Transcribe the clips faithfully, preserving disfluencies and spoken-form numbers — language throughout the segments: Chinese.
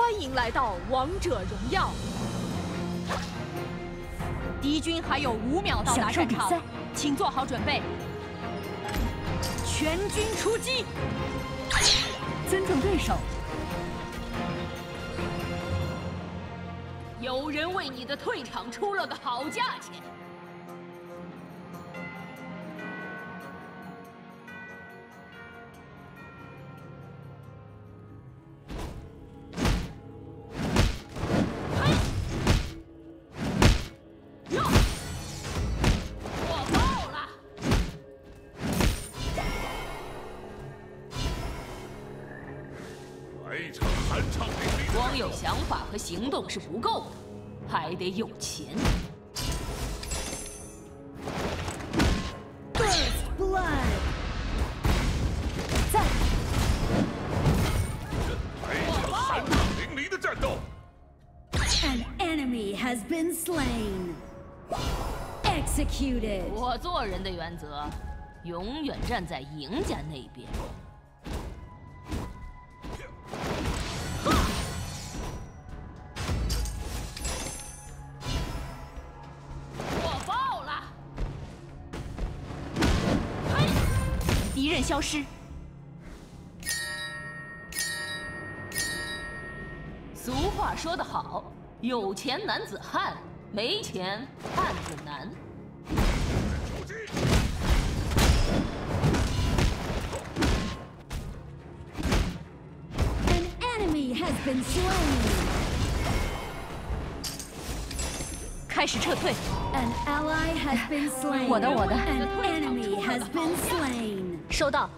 欢迎来到王者荣耀。敌军还有五秒到达战场，请做好准备。全军出击！尊重对手。有人为你的退场出了个好价钱。 光有想法和行动是不够的，还得有钱。 First blood， 在。 来一场酣畅淋漓的战斗。 An enemy has been slain. Executed。 我做人的原则，永远站在赢家那边。 敌人消失。俗话说得好，有钱男子汉，没钱汉子难。 An enemy has been slain. 开始撤退。 An ally has been slain. 我的，我的。 An enemy has been slain. 收到。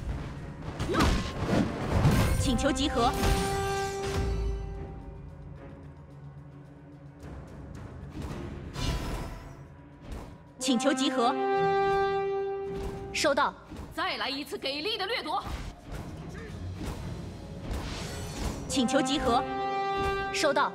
请求集合。请求集合。收到。再来一次给力的掠夺。请求集合。收到。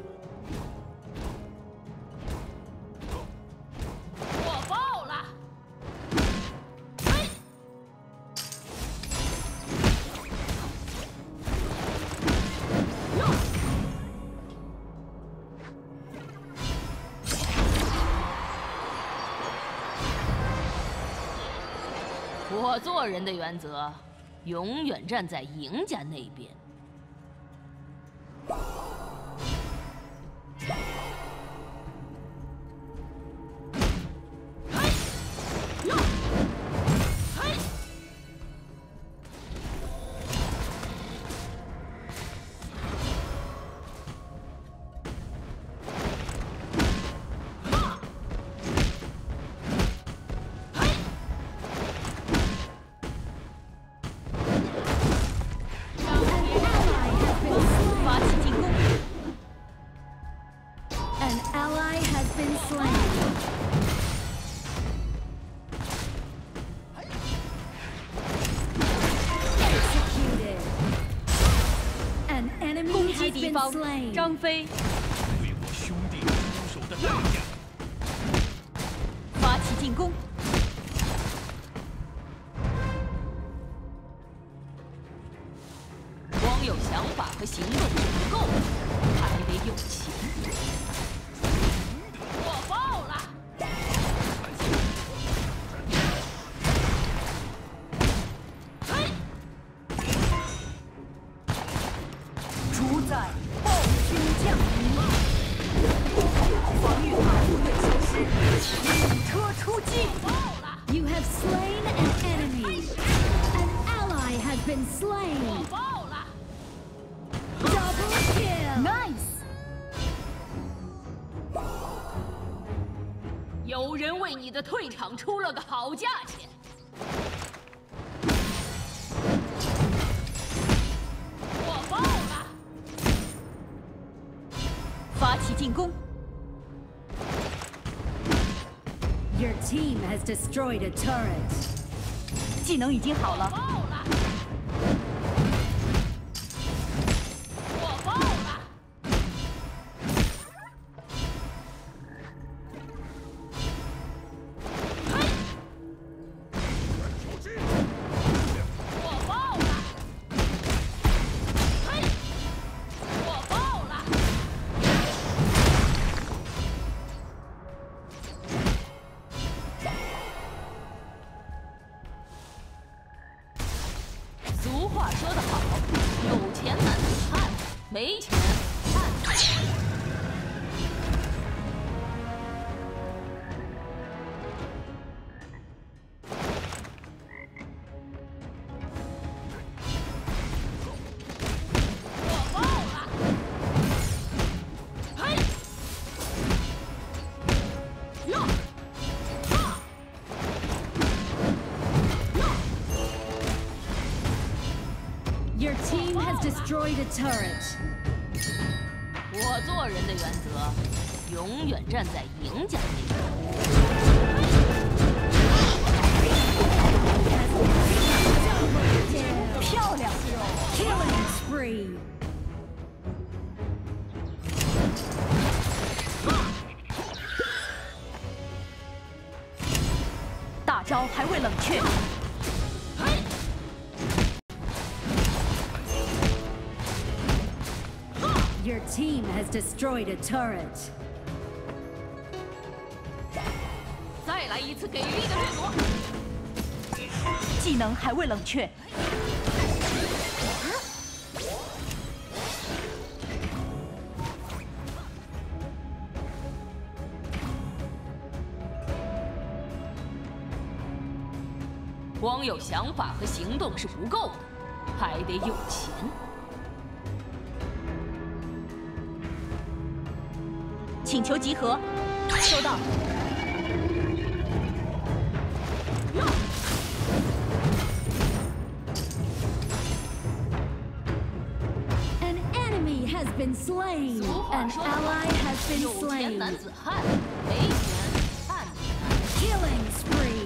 我做人的原则，永远站在赢家那边。攻击敌方，张飞。 为我兄弟出手的代价。 发起进攻。光有想法和行动是不够的，还得有钱。我爆了！ 主宰暴君降临，防御塔部队消失，引车出击。 You have slain an enemy. An ally has been slain. Double kill. Nice. 有人为你的退场出了个好价钱。 发起进攻 Your team has destroyed a turret. 技能已经好了。我爆了！我爆了！我话说得好，有钱男子汉，没钱汉子难。我爆了！嘿！呀！ Your team has destroyed a turret. 我做人的原则，永远站在赢家那边。漂亮 Killing spree. 大招还未冷却。 Your team has destroyed a turret. 再来一次给力的掠夺，技能还未冷却。光有想法和行动是不够的，还得有钱。 请求集合，收到。 An enemy has been slain. 俗话 An 说得好， ally has been 有钱 slain. 男子汉，没钱汉子难。 Killing spree.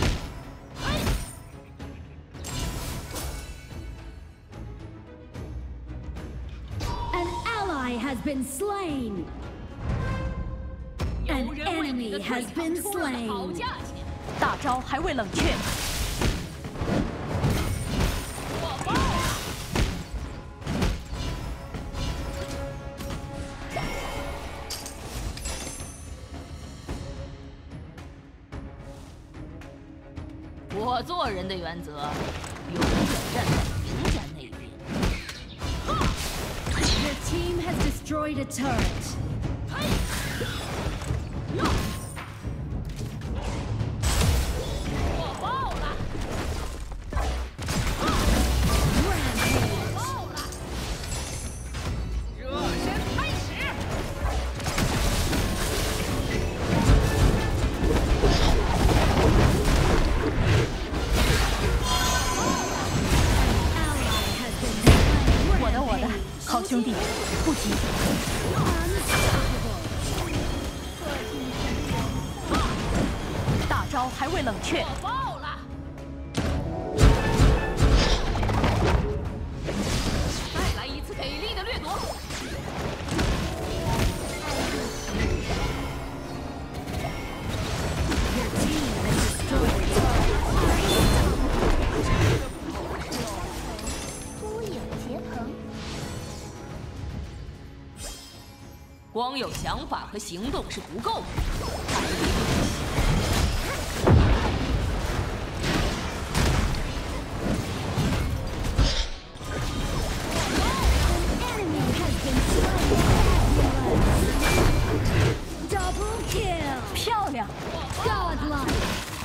An ally has been slain. 有 An 人为你的 enemy 退 has 场 been 出了好 slain. 价钱，大招还未冷却。我爆了！我做人的原则，永远站在赢家那边。 Your team has destroyed a turret. 我爆了！ Rampage. 爆了！热身开始。 Ally has been slain. 我的我的，好兄弟，不急。 大招还未冷却。我爆了！再来一次给力的掠夺。 Your team has destroyed a turret. 孤影结朋。 光有想法和行动是不够的，还得有钱。 Enemy has been slain. Double kill. 漂亮！ Godlike.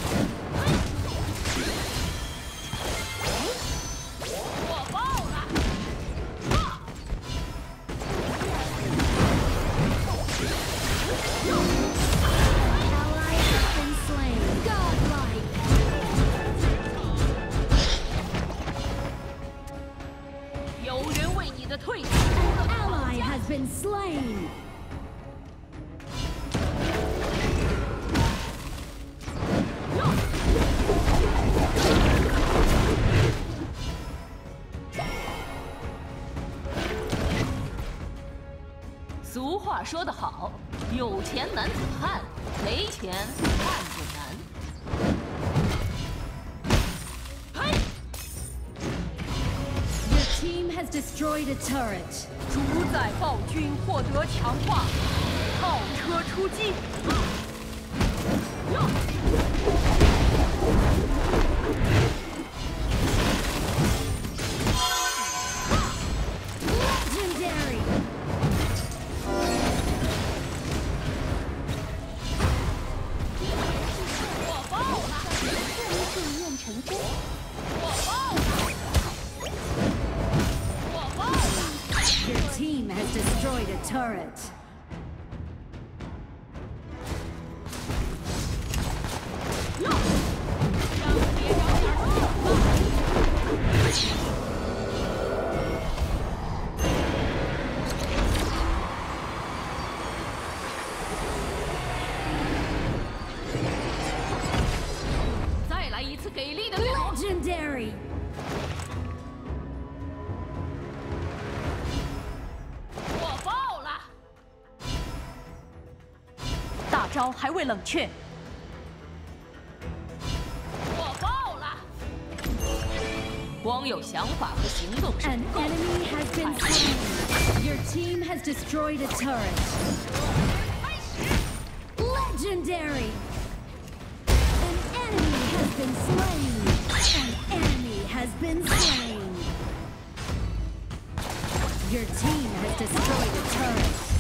我爆了！ Ally has been slain. Godlike. 有人为你的退场 An ally has been slain. 俗话说得好，有钱男子汉，没钱汉子难。嘿， Your team has destroyed a turret. 主宰暴君获得强化，炮车出击。 destroyed a turret. No! 再来一次给力的掠夺！ Legendary. 我爆了！大招还未冷却。 光有想法和行动是 An 不够的。 enemy has been slain. Your team has destroyed a turret. Legendary. An enemy has been slain. An enemy has been slain. Your team has destroyed a turret.